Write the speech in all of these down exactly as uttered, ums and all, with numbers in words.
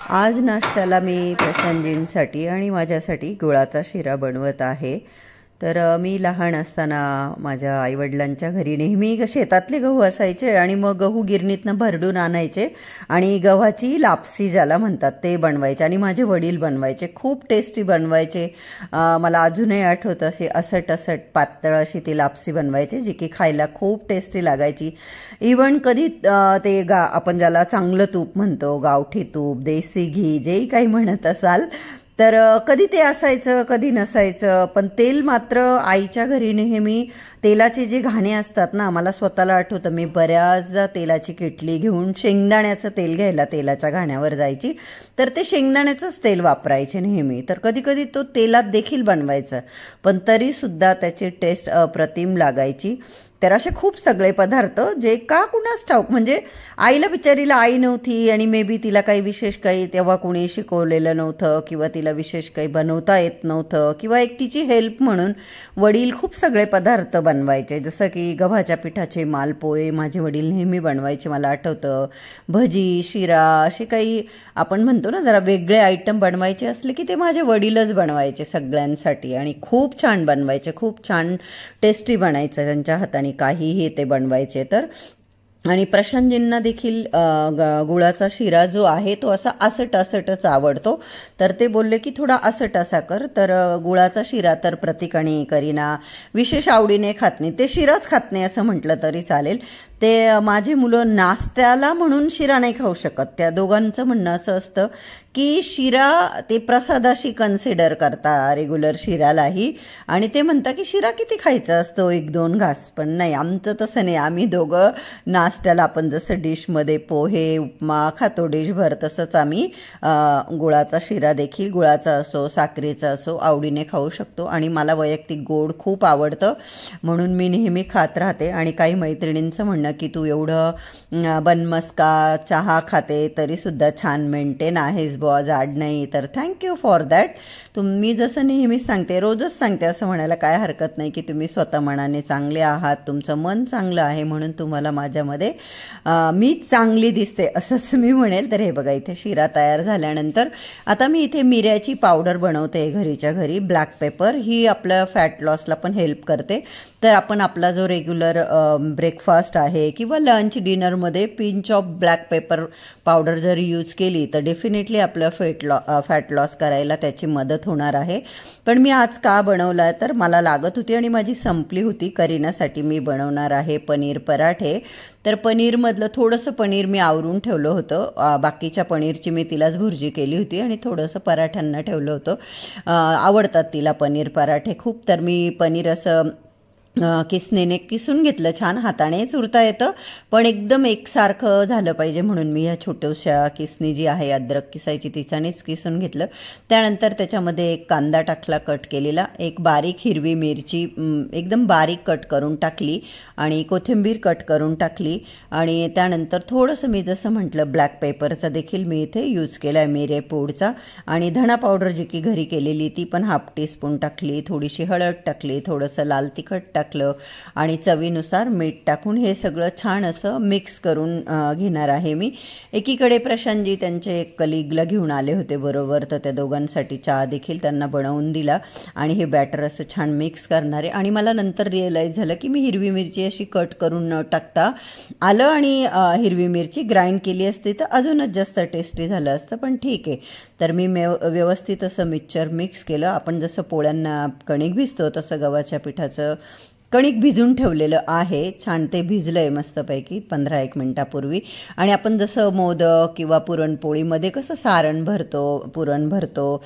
आज नाश्त्याला मी प्रसंजींसाठी आणि माझ्यासाठी गुळाचा शिरा बनवत आहे। तर अ, मी लहान असताना माझ्या आईवडिलांच्या घरी नेहमी ग- शेतातले गहू असायचे आणि मग गहू गिरणीतनं भरडून आणायचे आणि गव्हाची लापसी ज्याला म्हणतात ते बनवायचे आणि माझे वडील बनवायचे, खूप टेस्टी बनवायचे। अ, मला अजूनही आठवतं, अशी असट असट पातळ अशी ती लापसी बनवायची जी की खायला खूप टेस्टी लागायची। इवन कधी अ, ते गा आपण ज्याला चांगलं तूप म्हणतो, गावठी तूप, देसी घी, जेही काही म्हणत असाल, तर अ, कधी ते असायचं कधी नसायचं, पण तेल मात्र आईच्या घरी नेहमी तेलाचे जे घाणे असतात ना, मला स्वतःला आठवतं मी बऱ्याचदा तेलाची किटली घेऊन शेंगदाण्याचं तेल घ्यायला तेलाच्या घाण्यावर जायची, तर ते शेंगदाण्याचंच तेल वापरायचे नेहमी। तर कधी कधी तो तेलात देखील बनवायचं, पण तरीसुद्धा त्याची टेस्ट अप्रतिम लागायची। तर असे खूप सगळे पदार्थ जे का कुणास ठाऊक, म्हणजे आईला बिचारीला आई नव्हती आणि मे बी तिला काही विशेष काही तेव्हा कोणी शिकवलेलं नव्हतं किंवा तिला विशेष काही बनवता येत नव्हतं, किंवा एक तिची हेल्प म्हणून वडील खूप सगळे पदार्थ बनवायचे, जसं की गव्हाच्या पिठाचे मालपोळे माझे वडील नेहमी बनवायचे। मला आठवतं भजी, शिरा, असे काही आपण म्हणतो ना जरा वेगळे आयटम बनवायचे असले की ते माझे वडीलच बनवायचे सगळ्यांसाठी, आणि खूप छान बनवायचे, खूप छान टेस्टी बनायचं त्यांच्या हाताने काहीही ते बनवायचे। तर आणि प्रशांतजींना देखील अ, ग- गुळाचा शिरा जो आहे तो असा असट असटच आवडतो, तर ते बोलले की थोडा असट असा कर। तर अ, गुळाचा शिरा तर प्रतीक आणि करीना विशेष आवडीने खात नाही, ते शिराच खात नाही असं म्हटलं तरी चालेल। ते अ, माझे मुलं नाश्त्याला म्हणून शिरा नाही खाऊ शकत, त्या दोघांचं म्हणणं असं असतं की शिरा ते प्रसादाशी कन्सिडर करता रेग्युलर शिरालाही, आणि ते म्हणता की शिरा किती खायचा असतो, एक दोन घास, पण नाही आमचं तसं नाही। आम्ही दोघं नाश्त्याला आपण जसं डिशमध्ये पोहे उपमा खातो डिशभर, तसंच आम्ही अ, गुळाचा शिरा देखील गुळाचा असो साखरेचा असो आवडीने खाऊ शकतो, आणि मला वैयक्तिक गोड खूप आवडतं म्हणून मी नेहमी खात राहते। आणि काही मैत्रिणींचं म्हणणं की तू एवढं अं, बनमस्का चहा खाते तरीसुद्धा छान मेंटेन आहेस बुवा, जाड नाही, तर थँक्यू फॉर दॅट। तुम्ही जसं नेहमीच सांगते, रोजच सांगते असं म्हणायला काय हरकत नाही की तुम्ही स्वतः मनाने चांगले आहात, तुमचं मन चांगलं आहे म्हणून तुम्हाला माझ्यामध्ये अं, मी चांगली दिसते असंच मी म्हणेल। तर हे बघा, इथे शिरा तयार झाल्यानंतर आता मी इथे मिऱ्याची पावडर बनवते घरीच्या घरी, ब्लॅक पेपर, ही आपल्या फॅट लॉसला पण हेल्प करते। तर आपण आपला जो रेग्युलर ब्रेकफास्ट आहे किंवा लंच डिनरमध्ये pinch of black pepper powder जर यूज केली तर डेफिनेटली आपलं फेट लॉ फॅट लॉस करायला त्याची मदत होणार आहे। पण मी आज का बनवला, तर मला लागत होती आणि माझी संपली होती, करीनासाठी मी बनवणार आहे पनीर पराठे। तर पनीरमधलं थोडंसं पनीर मी आवरून ठेवलं होतं, अ, बाकीच्या पनीरची मी तिलाच भुर्जी केली होती आणि थोडंसं पराठ्यांना ठेवलं होतं। अ, आवडतात तिला पनीर पराठे खूप, तर मी पनीर असं अ, किसणीने किसून घेतलं, छान हाताने चुरता येतं पण एकदम एकसारखं झालं पाहिजे म्हणून मी ह्या छोट्याशा किसणी जी आहे अद्रक किसायची तिच्यानेच किसून घेतलं। त्यानंतर त्याच्यामध्ये एक कांदा टाकला कट केलेला, एक बारीक हिरवी मिरची अम, एकदम बारीक कट करून टाकली, आणि कोथिंबीर कट करून टाकली, आणि त्यानंतर थोडंसं मी जसं म्हटलं ब्लॅक पेपरचा देखील मी इथे यूज केला आहे, मिरे पूडचा, आणि धणा पावडर जी की घरी केलेली ती पण हाफ टीस्पून टाकली, थोडीशी हळद टाकली, थोडंसं लाल तिखट टाकलं, आणि चवीनुसार मीठ टाकून हे सगळं छान असं मिक्स करून अ, घेणार आहे मी। एकीकडे प्रशांतजी त्यांचे एक कलिगला घेऊन आले होते बरोबर, तर त्या दोघांसाठी चहा देखील त्यांना बनवून दिला, आणि हे बॅटर असं छान मिक्स करणार आहे। आणि मला नंतर रिअलाईज झालं की मी हिरवी मिरची अशी कट करून न टाकता आलं आणि अ, हिरवी मिरची ग्राइंड केली असती तर अजूनच जास्त टेस्टी झालं असतं, पण ठीक आहे। तर मी मेव व्यवस्थित असं मिक्सचर मिक्स केलं, आपण जसं पोळ्यांना कणिक भिजतो तसं गव्हाच्या पिठाचं कणिक भिजून ठेवलेलं आहे, छान ते भिजलंय मस्तपैकी पंधरा एक मिनिटापूर्वी। आणि आपण जसं मोदक किंवा पुरणपोळीमध्ये कसं सारण भरतो, पुरण भरतो,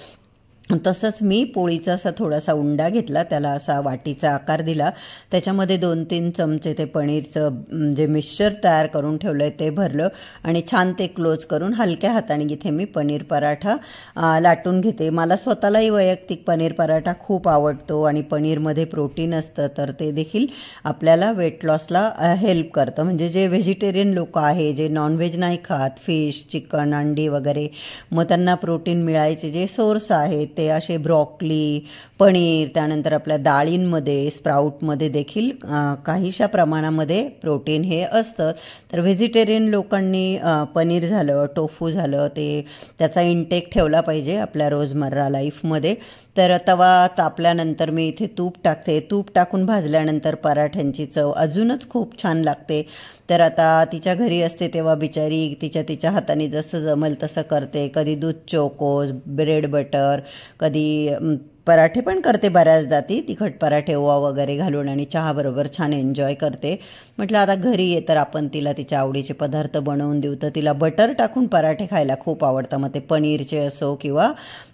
तसंच मी पोळीचा असा थोडासा उंडा घेतला, त्याला असा वाटीचा आकार दिला, त्याच्यामध्ये दोन तीन चमचे ते पनीरचं अं, जे मिक्सचर तयार करून ठेवलं आहे ते भरलं, आणि छान ते क्लोज करून हलक्या हाताने इथे मी पनीर पराठा अं, लाटून घेते। मला स्वतःलाही वैयक्तिक पनीर पराठा खूप आवडतो, आणि पनीरमध्ये प्रोटीन असतं, तर ते देखील आपल्याला वेट लॉसला हेल्प करतं। म्हणजे जे व्हेजिटेरियन लोक आहे, जे नॉनव्हेज नाही खात, फिश चिकन अंडी वगैरे, मग त्यांना प्रोटीन मिळायचे जे सोर्स आहेत ते असे ब्रॉकली, पनीर, त्यानंतर आपल्या डाळींमध्ये, स्प्राऊटमध्ये देखील काहीशा प्रमाणामध्ये प्रोटीन हे असतं. तर व्हेजिटेरियन लोकांनी पनीर झालं, टोफू झालं, ते त्याचा इंटेक ठेवला पाहिजे आपल्या रोजमर्रा लाईफमध्ये. तर तवा तापल्यानंतर मी इथे तूप टाकते. तूप टाकून भाजल्यानंतर पराठ्यांची चव अजूनच खूप छान लागते. तर आता तिच्या घरी असते तेव्हा बिचारी तिच्या तिच्या हाताने जसं जमल तसं करते. कधी दूध चोकोज, ब्रेड बटर, कधी पराठे पण करते बऱ्याचदा. ती तिखट पराठे ओवा वगैरे घालून आणि चहाबरोबर छान एन्जॉय करते. म्हटलं आता घरी ये तर आपण तिला तिच्या आवडीचे पदार्थ बनवून देऊ. तर तिला बटर टाकून पराठे खायला खूप आवडतं. मग ते पनीरचे असो किंवा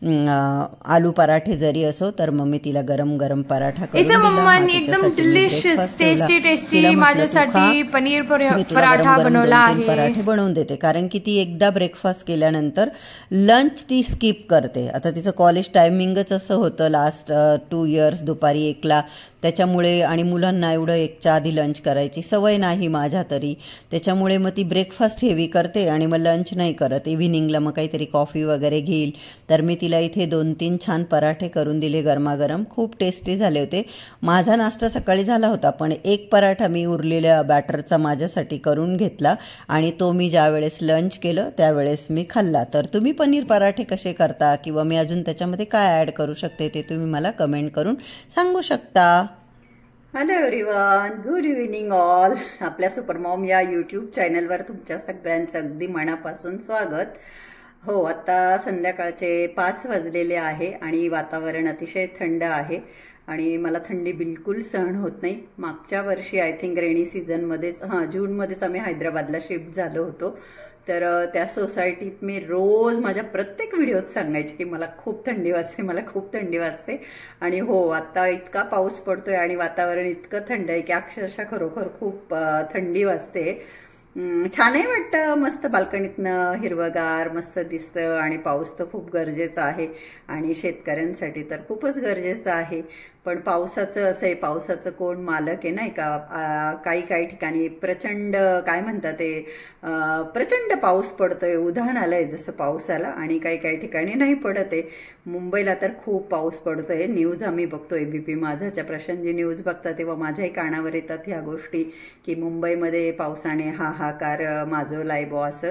आलू पराठे जरी असो, तर मग मी तिला गरम गरम पराठा करून दिला. मम्मांनी एकदम डिलिशियस टेस्टी टेस्टी माझ्यासाठी पनीर पराठा बनवला आहे. पराठे बनवून देते कारण की ती एकदा ब्रेकफास्ट केल्यानंतर लंच ती स्किप करते. आता तिचं कॉलेज टायमिंगच असं होतं लास्ट टू इयर्स दुपारी एकला, त्याच्यामुळे आणि मुलांना एवढं एकच्या आधी लंच करायची सवय नाही माझ्या तरी, त्याच्यामुळे मग ती ब्रेकफास्ट हेवी करते आणि मग लंच नाही करत. इव्हिनिंगला मग काहीतरी कॉफी वगैरे घेईल. तर मी तिला इथे दोन तीन छान पराठे करून दिले गरमागरम. खूप टेस्टी झाले होते. माझा नाश्ता सकाळी झाला होता, पण एक पराठा मी उरलेल्या बॅटरचा माझ्यासाठी करून घेतला आणि तो मी ज्या वेळेस लंच केलं त्यावेळेस मी खाल्ला. तर तुम्ही पनीर पराठे कसे करता किंवा मी अजून त्याच्यामध्ये काय ॲड करू शकते ते तुम्ही मला कमेंट करून सांगू शकता. Hello everyone, good evening all. आपल्या सुपरमॉम या यूट्यूब चॅनलवर तुमच्या सगळ्यांचं अगदी मनापासून स्वागत. हो, आता संध्याकाळचे पाच वाजलेले आहे आणि वातावरण अतिशय थंड आहे आणि मला थंडी बिलकुल सहन होत नाही. मागच्या वर्षी आय थिंक रेनी सीझनमध्येच, हां जूनमध्येच आम्ही हैदराबादला शिफ्ट झालो होतो. तर त्या सोसायटीत मी रोज माझ्या प्रत्येक व्हिडिओत सांगायचे की मला खूप थंडी वाजते, मला खूप थंडी वाजते. आणि हो, आता इतका पाऊस पडतोय आणि वातावरण इतकं थंड आहे की अक्षरशः खरोखर खूप थंडी वाजते. छानही वाटतं, मस्त बाल्कनीतनं हिरवगार मस्त दिसतं आणि पाऊस तर खूप गरजेचा आहे आणि शेतकऱ्यांसाठी तर खूपच गरजेचं आहे. पण पावसाचं असं आहे, पावसाचं कोण मालक आहे नाही का. काही काही ठिकाणी प्रचंड काय म्हणतात ते प्रचंड पाऊस पडतोय, उधाण आलंय जसं पावसाला, आणि काही काही ठिकाणी नाही पडत आहे. मुंबईला तर खूप पाऊस पडतोय. न्यूज आम्ही बघतोय, बी पी माझाच्या प्रशांतजी न्यूज बघता तेव्हा माझ्याही कानावर येतात ह्या गोष्टी की मुंबईमध्ये पावसाने हाहाकार माजवलाय बॉ असं.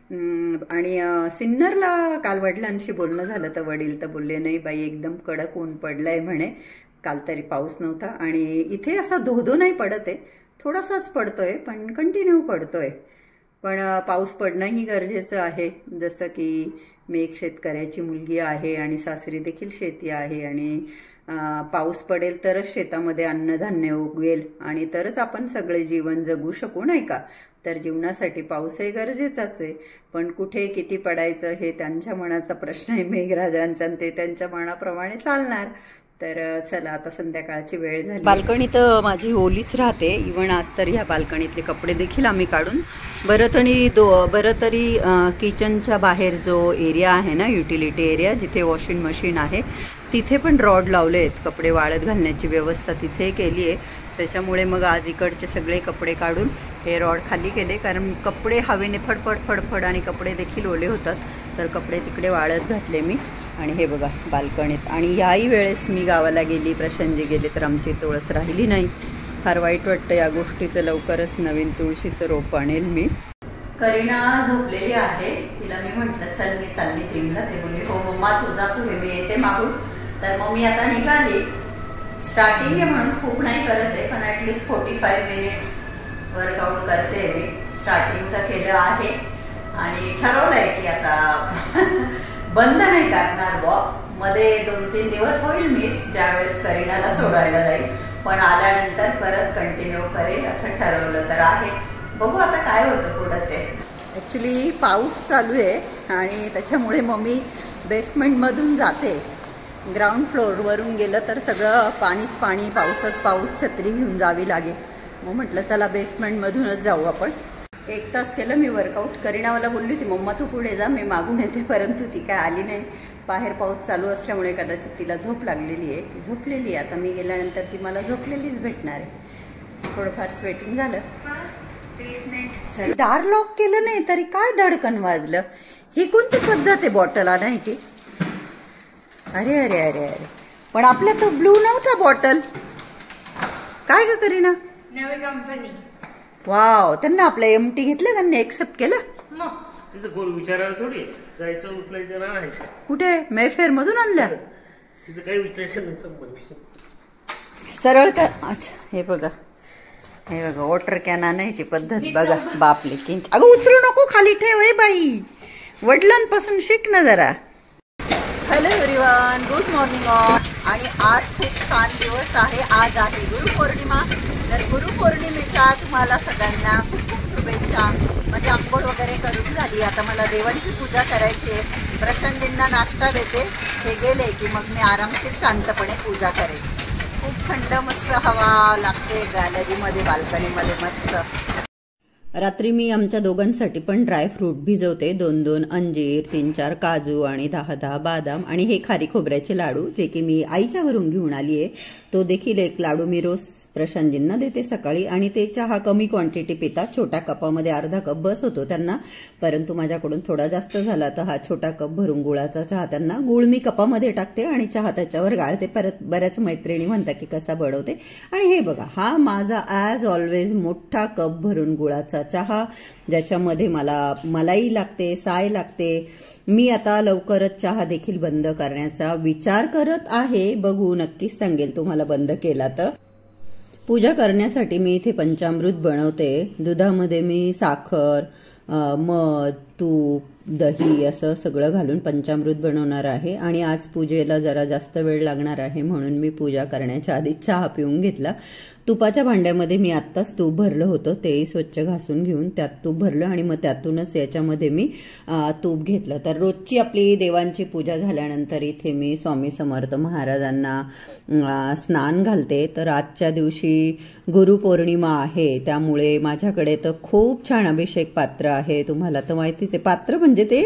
आणि सिन्नरला काल वडिलांशी बोलणं झालं तर वडील तर बोलले नाही बाई, एकदम कडक ऊन पडलंय म्हणे, काल तरी पाऊस नव्हता. आणि इथे असा धोधो नाही पडत आहे, थोडासाच पडतोय पण कंटिन्यू पडतोय. पण पाऊस पडणंही गरजेचं आहे. जसं की मी एक शेतकऱ्याची मुलगी आहे आणि सासरी देखील शेती आहे आणि पाऊस पडेल तरच शेतामध्ये अन्नधान्य उगवेल आणि तरच आपण सगळे जीवन जगू शकू नाही का. तर जीवनासाठी पाऊसही गरजेचाच आहे, पण कुठे किती पडायचं हे त्यांच्या मनाचा प्रश्न आहे मेघराजांचा, ते त्यांच्या मनाप्रमाणे चालणार. तर चला, आता संध्याकाळची वेळ झाली. बाल्कनीत माझी ओलीच राहते. इव्हन आज तर ह्या बाल्कनीतले कपडे देखील आम्ही काढून बरं तरी दो बरं तरी किचनच्या बाहेर जो एरिया आहे ना, युटिलिटी एरिया जिथे वॉशिंग मशीन आहे, तिथे पण रॉड लावले आहेत. कपडे वाळत घालण्याची व्यवस्था तिथे केली आहे. त्याच्यामुळे मग आज इकडचे सगळे कपडे काढून हे रॉड खाली केले, कारण कपडे हवेने फडफड फडफड आणि कपडे देखील ओले होतात. तर कपडे तिकडे वाळत घातले मी. आणि हे बघा बाल्कनीत. आणि याही वेळेस मी गावाला गेली, प्रशांतजी गेले, तर आमची तुळस राहिली नाही. फार वाईट वाटतं या गोष्टीचं. लवकरच नवीन तुळशीचं रोप आणेल मी. करीना झोपलेली आहे, तिला मी म्हटलं चल मी चालली जिमला. ते बोलले हो मम्मा तुझा पुढे मी येते मागून. तर मग मी आता निघाली. स्टार्टिंग आहे म्हणून खूप नाही करत आहे, पण at least forty five minutes workout करते मी. स्टार्टिंग तर केलं आहे आणि ठरवलं आहे की आता बंद नाही करणार वॉक. मध्ये दोन तीन दिवस होईल मिस, ज्यावेळेस करीनाला सोडायला जाईल, पण आल्यानंतर परत कंटिन्यू करेल असं ठरवलं तर आहे. बघू आता काय होतं पुढं ते. ॲक्च्युली पाऊस चालू आहे आणि त्याच्यामुळे मग मी बेसमेंटमधून जाते. ग्राउंड फ्लोअरवरून गेलं तर सगळं पाणीच पाणी, पाऊसच पाऊस, छत्री घेऊन जावी लागेल. मग म्हटलं चला बेसमेंटमधूनच जाऊ आपण. एक तास केलं मी वर्कआउट. करीनावाला बोलली होती मम्मा तू पुढे जा मी मागून येते, परंतु ती काय आली नाही. बाहेर पाऊस चालू असल्यामुळे कदाचित तिला झोप लागलेली आहे, ती झोपलेली आहे. आता मी गेल्यानंतर ती मला झोपलेलीच भेटणार आहे. थोडंफार स्वेटिंग झालं. दार लॉक केलं नाही तरी काय धडकन वाजलं. ही कोणती पद्धत आहे बॉटल आणायची. अरे अरे अरे अरे पण आपल्या तो ब्लू नव्हता बॉटल. काय ग करीना? नवी कंपनी. वाव, त्यांना आपलं एमटी घेतलं, त्यांनी एक्सेप्ट केलं. मग तिथं कोण विचारायला थोडी जायचं उचलायचं राहायचं. कुठे? मेफेअर मधून आणल्या? तिथं काही विचारायचं नाही संबंध. सरळ का? अच्छा, हे बघा हे बघा वॉटर कॅन आणायची पद्धत बघा. बापले की अगं उचलू नको, खाली ठेव. हे बाई, वडिलांपासून शिक ना जरा. Hello everyone, good morning all. आणि आज खूप छान दिवस आहे. आज आहे गुरुपौर्णिमा. तर गुरुपौर्णिमेच्या तुम्हाला सगळ्यांना खूप खूप शुभेच्छा. म्हणजे आंघोळ वगैरे करून झाली. आता मला देवांची पूजा करायची आहे. प्रशांतजींना नाश्ता देते, ते गेले की मग मी आरामशीर शांतपणे पूजा करेन. खूप थंड मस्त हवा लागते गॅलरीमध्ये, बाल्कनीमध्ये मस्त. रात्री मी आमच्या दोघांसाठी पण ड्रायफ्रूट भिजवते. दोन दोन अंजीर, तीन चार काजू आणि दहा दहा बदाम आणि हे खारी खोबऱ्याचे लाडू, जे की मी आईच्या घरून घेऊन आली आहे. तो देखील एक लाडू मी रोज प्रशांतजींना देते सकाळी. आणि ते चहा कमी क्वांटिटी पितात. छोट्या कपामध्ये अर्धा कप बस होतो त्यांना, परंतु माझ्याकडून थोडा जास्त झाला तर हा छोटा कप भरून गुळाचा चहा त्यांना. गुळ मी कपामध्ये टाकते आणि चहा त्याच्यावर गाळते. परत बऱ्याच मैत्रिणी म्हणतात की कसा बनवते. आणि हे बघा, हा माझा ॲज ऑलवेज मोठा कप भरून गुळाचा चहा, ज्याच्यामध्ये मला मलाई लागते, साय लागते. मी आता लवकरच चहा देखील बंद करण्याचा विचार करत आहे. बघू, नक्कीच सांगेल तुम्हाला बंद केला तर. पूजा करण्यासाठी मी इथे पंचामृत बनवते. दुधामध्ये मी साखर, मध, तूप, दही असं सगळं घालून पंचामृत बनवणार आहे. आणि आज पूजेला जरा जास्त वेळ लागणार आहे, म्हणून मी पूजा करण्याच्या आधी चहा पिऊन घेतला. तुपाच्या भांड्यामध्ये मी आत्ताच तूप भरलं होतं, तेही स्वच्छ घासून घेऊन त्यात तूप भरलं आणि मग त्यातूनच याच्यामध्ये मी तूप घेतलं. तर रोजची आपली देवांची पूजा झाल्यानंतर इथे मी स्वामी समर्थ महाराजांना स्नान घालते. तर आजच्या दिवशी गुरुपौर्णिमा आहे, त्यामुळे माझ्याकडे तर खूप छान अभिषेक पात्र आहे. तुम्हाला तर माहितीच आहे, पात्र म्हणजे ते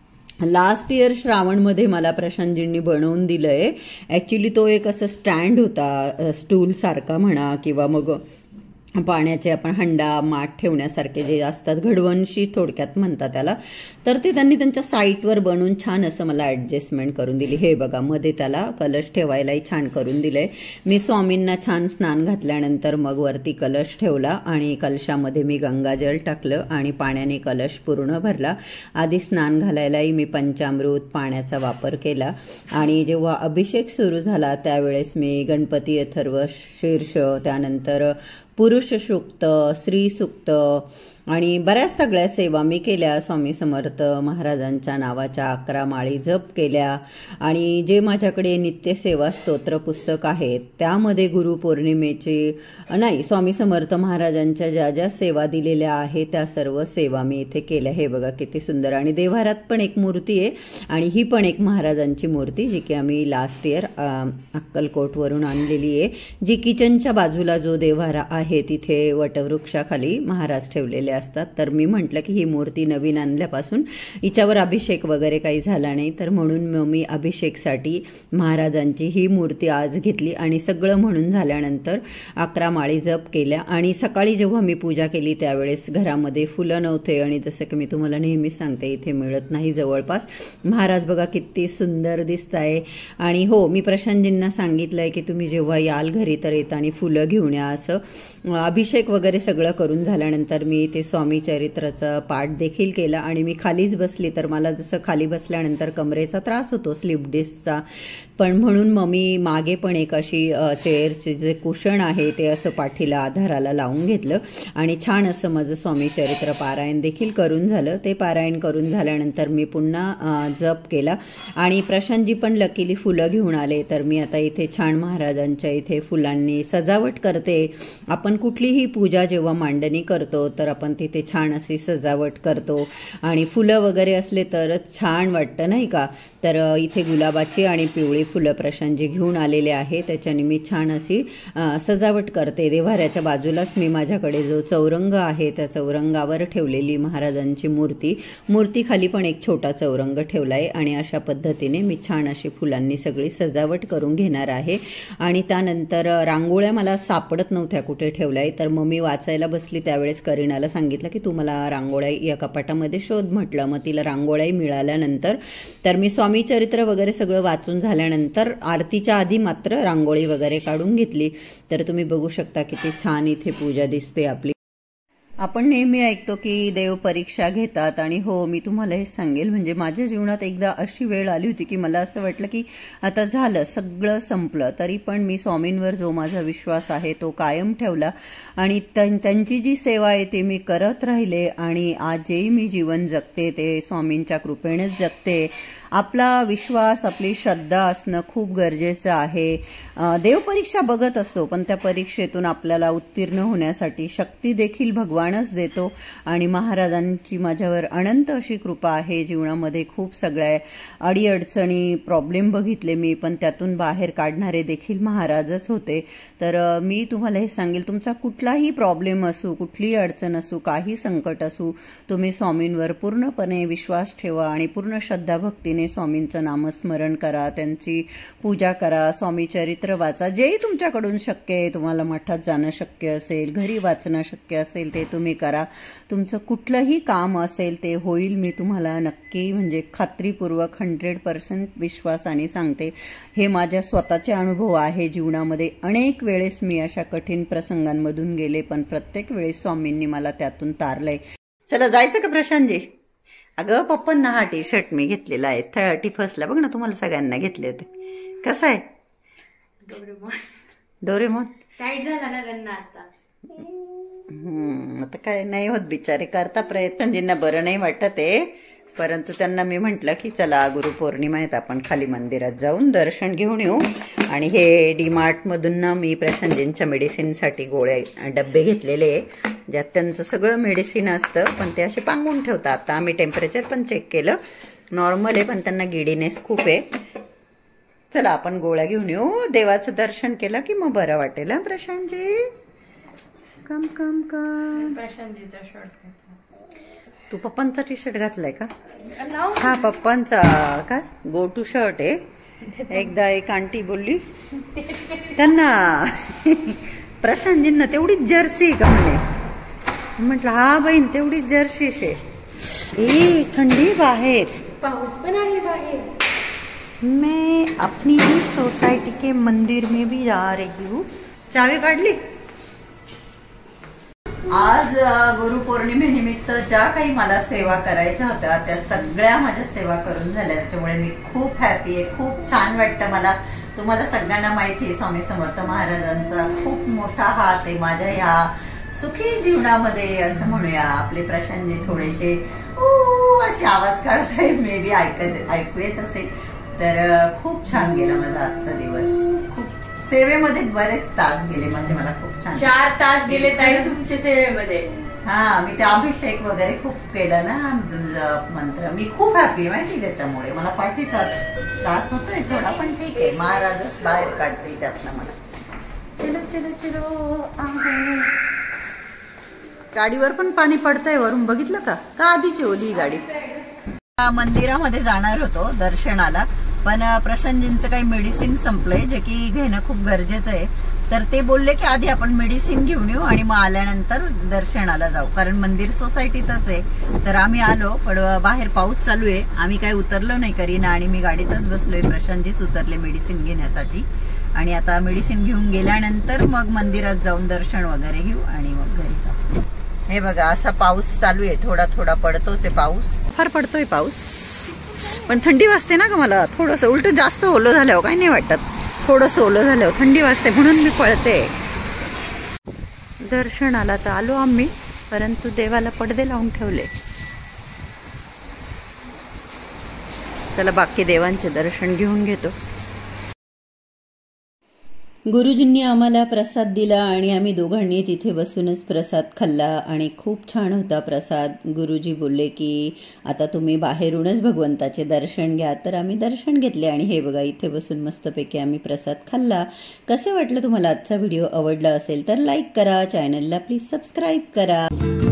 लास्ट इयर श्रावणमध्ये मला प्रशांतजींनी बनवून दिलंय. ॲक्च्युली तो एक असं स्टँड होता, स्टूल सारखा म्हणा, किंवा मग पाण्याचे आपण हंडा माठ ठेवण्यासारखे जे असतात, घडवणशी थोडक्यात म्हणतात त्याला. तर ते त्यांनी त्यांच्या साईटवर बनवून छान असं मला ॲडजस्टमेंट करून दिली. हे बघा, मध्ये त्याला कलश ठेवायलाही छान करून दिलंय. मी स्वामींना छान स्नान घातल्यानंतर मग वरती कलश ठेवला आणि कलशामध्ये मी गंगाजल टाकलं आणि पाण्याने कलश पूर्ण भरला. आधी स्नान घालायलाही मी पंचामृत पाण्याचा वापर केला. आणि जेव्हा अभिषेक सुरू झाला त्यावेळेस मी गणपती अथर्व शीर्ष, त्यानंतर पुरुष सूक्त, स्त्री सूक्त आणि बऱ्याच सगळ्या सेवा मी केल्या. स्वामी समर्थ महाराजांच्या नावाच्या अकरा माळी जप केल्या. आणि जे माझ्याकडे नित्यसेवा स्तोत्र पुस्तक आहे त्यामध्ये गुरुपौर्णिमेचे नाही स्वामी समर्थ महाराजांच्या ज्या ज्या सेवा दिलेल्या आहेत त्या सर्व सेवा मी इथे केल्या. हे बघा किती सुंदर. आणि देव्हारात पण एक मूर्ती आहे आणि ही पण एक महाराजांची मूर्ती, जी की आम्ही लास्ट इयर अक्कलकोटवरून आणलेली आहे. जी किचनच्या बाजूला जो देव्हारा आहे तिथे वटवृक्षाखाली महाराज ठेवलेले असतात. तर मी म्हटलं की ही मूर्ती नवीन आणल्यापासून हिच्यावर अभिषेक वगैरे काही झाला नाही, तर म्हणून मग मी अभिषेकसाठी महाराजांची ही मूर्ती आज घेतली. आणि सगळं म्हणून झाल्यानंतर अकरा माळी जप केल्या. आणि सकाळी जेव्हा मी पूजा केली त्यावेळेस घरामध्ये फुलं नव्हते, आणि जसं की मी तुम्हाला नेहमीच सांगते इथे मिळत नाही जवळपास. महाराज बघा किती सुंदर दिसत आहे. आणि हो, मी प्रशांतजींना सांगितलंय की तुम्ही जेव्हा याल घरी तर येताना फुलं घेऊन या असं. अभिषेक वगैरे सगळं करून झाल्यानंतर मी ते स्वामी चरित्राचा पाठ देखील केला. आणि मी खालीच बसली, तर मला जसं खाली बसल्यानंतर कमरेचा त्रास होतो स्लीप डिस्कचा, पण म्हणून मग मी मागे पण एक अशी चेअरचे जे कुशन आहे ते असं पाठीला आधाराला लावून घेतलं आणि छान असं माझं स्वामी चरित्र पारायण देखील करून झालं. ते पारायण करून झाल्यानंतर मी पुन्हा जप केला. आणि प्रशांतजी पण लकीली फुलं घेऊन आले, तर मी आता इथे छान महाराजांच्या इथे फुलांनी सजावट करते. आपण कुठलीही पूजा जेव्हा मांडणी करतो तर आपण तिथे छान अशी सजावट करतो आणि फुलं वगैरे असले तरच छान वाटतं, नाही का. तर इथे गुलाबाची आणि पिवळी फुलं प्रशांतजी घेऊन आलेले आहे, त्याच्याने मी छान अशी सजावट करते. देव्हाऱ्याच्या बाजूलाच मी माझ्याकडे जो चौरंग आहे त्या चौरंगावर ठेवलेली महाराजांची मूर्ती मूर्ती खाली पण एक छोटा चौरंग ठेवलाय. आणि अशा पद्धतीने मी छान अशी फुलांनी सगळी सजावट करून घेणार आहे. आणि त्यानंतर रांगोळ्या मला सापडत नव्हत्या कुठे ठेवलाय, तर मग मी वाचायला बसली त्यावेळेस करीनाला सांगितलं की तू मला रांगोळ्या या कपाटामध्ये शोध म्हटलं. मग तिला रांगोळ्याही मिळाल्यानंतर तर मी स्वामी चरित्र वगैरे सगळं वाचून झाल्यानंतर आरतीच्या आधी मात्र रांगोळी वगैरे काढून घेतली. तर तुम्ही बघू शकता किती छान इथे पूजा दिसते आपली. आपण नेहमी ऐकतो की देव परीक्षा घेतात आणि हो मी तुम्हाला हे सांगेल, म्हणजे माझ्या जीवनात एकदा अशी वेळ आली होती की मला असं वाटलं की आता झालं सगळं संपलं, तरी पण मी स्वामींवर जो माझा विश्वास आहे तो कायम ठेवला आणि त्यांची जी सेवा आहे ती मी करत राहिले आणि आज जेही मी जीवन जगते ते स्वामींच्या कृपेनेच जगते. आपला विश्वास आपली श्रद्धा असणं खूप गरजेचं आहे. देव परीक्षा बघत असतो पण त्या परीक्षेतून आपल्याला उत्तीर्ण होण्यासाठी शक्ती देखील भगवानच देतो आणि महाराजांची माझ्यावर अनंत अशी कृपा आहे. जीवनामध्ये खूप सगळ्या अडीअडचणी प्रॉब्लेम बघितले मी, पण त्यातून बाहेर काढणारे देखील महाराजच होते. तर मी तुम्हाला हे सांगेल, तुमचा कुठलाही प्रॉब्लेम असू, कुठलीही अडचण असू, काही संकट असू, तुम्ही स्वामींवर पूर्णपणे विश्वास ठेवा आणि पूर्ण श्रद्धा भक्तीने स्वामींचं नामस्मरण करा, त्यांची पूजा करा, स्वामी चरित्र वाचा. जेही तुमच्याकडून शक्य आहे, तुम्हाला मठात जाणं शक्य असेल, घरी वाचणं शक्य असेल ते तुम्ही करा. तुमचं कुठलंही काम असेल ते होईल, मी तुम्हाला नक्की म्हणजे खात्रीपूर्वक हंड्रेड पर्सेंट विश्वासाने सांगते. हे माझ्या स्वतःचे अनुभव आहे जीवनामध्ये. अनेक वेळेस मी अशा कठीण प्रसंगांमधून गेले पण प्रत्येक वेळेस स्वामींनी मला त्यातून तारलंय. चला जायचं का प्रशांतजी? अगं पप्पांना हा टी शर्ट मी घेतलेला आहे थर्टी फर्स्टला, बघ ना तुम्हाला सगळ्यांना घेतले होते. कसं आहे? डोरेमॉन टाईट झाला ना त्यांना आता. हम्म आता काय नाही होत, बिचारे करता प्रयत्न, ज्यांना बरं नाही वाटत आहे, परंतु त्यांना मी म्हटलं की चला गुरुपौर्णिमा आहेत आपण खाली मंदिरात जाऊन दर्शन घेऊन येऊ. आणि हे डीमार्टमधून ना मी प्रशांतजींच्या मेडिसिनसाठी गोळ्या डब्बे घेतलेले, ज्यात त्यांचं सगळं मेडिसिन असतं पण ते असे पांगून ठेवतात. आता आम्ही टेम्परेचर पण चेक केलं, नॉर्मल आहे पण त्यांना गिडीनेस खूप आहे. चला आपण गोळ्या घेऊन येऊ, देवाचं दर्शन केलं की मग बरं वाटेल. Prashantji come come come. प्रशांतजीचा शर्ट तू पप्पांचा टी शर्ट घातलाय का? हा पप्पांचा काय गो टू शर्ट आहे. एकदा एक आंटी बोलली त्यांना प्रशांतजींना तेवढीच जर्सी का म्हणे. म्हटलं हा बहीण तेवढीच जर्सीच आहे. ए थंडी बाहेर, पाऊस पण आहे बाहेर. मैं अपनी ही सोसाइटी के मंदिर में भी जा रही हूँ. चावी काढली. आज गुरुपौर्णिमेनिमित्त ज्या काही मला सेवा करायच्या होत्या त्या सगळ्या माझ्या सेवा करून झाल्या, त्याच्यामुळे मी खूप हॅपी आहे. खूप छान वाटतं मला. तुम्हाला सगळ्यांना माहिती आहे स्वामी समर्थ महाराजांचा खूप मोठा हात आहे माझ्या या सुखी जीवनामध्ये असं म्हणूया. आपले प्रशांतजी थोडेसे असे आवाज काढताय, मे बी ऐकत ऐकू येत असेल. तर खूप छान गेला माझा आजचा दिवस. खूप सेवेमध्ये बरेच तास गेले म्हणजे मला खूप छान. चार तास गेले ताई तुमच्या सेवेमध्ये. हा मी ते अभिषेक वगैरे खूप केलं ना, जप मंत्र. मी खूप हॅपी माहिती त्याच्यामुळे. मला पाठीचा त्रास होतोय थोडा पण ठीक आहे, महाराजच बाहेर काढतील त्यातनं मला. चलो चलो चलो आहे. गाडीवर पण पाणी पडतंय वरून, बघितलं का? का आधीची ओली गाडी. मंदिरामध्ये जाणार होतो दर्शनाला, पण प्रशांतजींचं काही मेडिसिन संपलंय जे की घेणं खूप गरजेचं आहे. तर ते बोलले की आधी आपण मेडिसिन घेऊन येऊ आणि मग आल्यानंतर दर्शनाला जाऊ, कारण मंदिर सोसायटीतच आहे. तर आम्ही आलो पण बाहेर पाऊस चालू आहे, आम्ही काही उतरलो नाही करीना आणि मी गाडीतच बसलोय. प्रशांतजीच उतरले मेडिसिन घेण्यासाठी आणि आता मेडिसिन घेऊन गेल्यानंतर मग मंदिरात जाऊन दर्शन वगैरे घेऊ आणि मग घरी जाऊ. हे बघा असा पाऊस चालू आहे, थोडा थोडा पडतोच आहे पाऊस. फार पडतोय पाऊस पण थंडी वाजते ना ग मला. थोडंसं उलट जास्त ओलं झाल्यावर काही नाही वाटत, थोडंसं ओलं झाल्यावर थंडी वाजते म्हणून मी पळते. दर्शनाला तर आलो आम्ही, परंतु देवाला पडदे लावून ठेवले. चला बाकी देवांचे दर्शन घेऊन घेतो. गुरुजींनी आम्हाला प्रसाद दिला आणि आम्ही दोघांनी तिथे बसूनच प्रसाद खाल्ला आणि खूप छान होता प्रसाद. गुरुजी बोलले की आता तुम्ही बाहेरूनच भगवंताचे दर्शन घ्या. तर आम्ही दर्शन घेतले आणि हे बघा इथे बसून मस्तपैकी आम्ही प्रसाद खाल्ला. कसं वाटलं तुम्हाला आजचा व्हिडिओ? आवडला असेल तर लाईक करा, चॅनलला प्लीज सबस्क्राईब करा.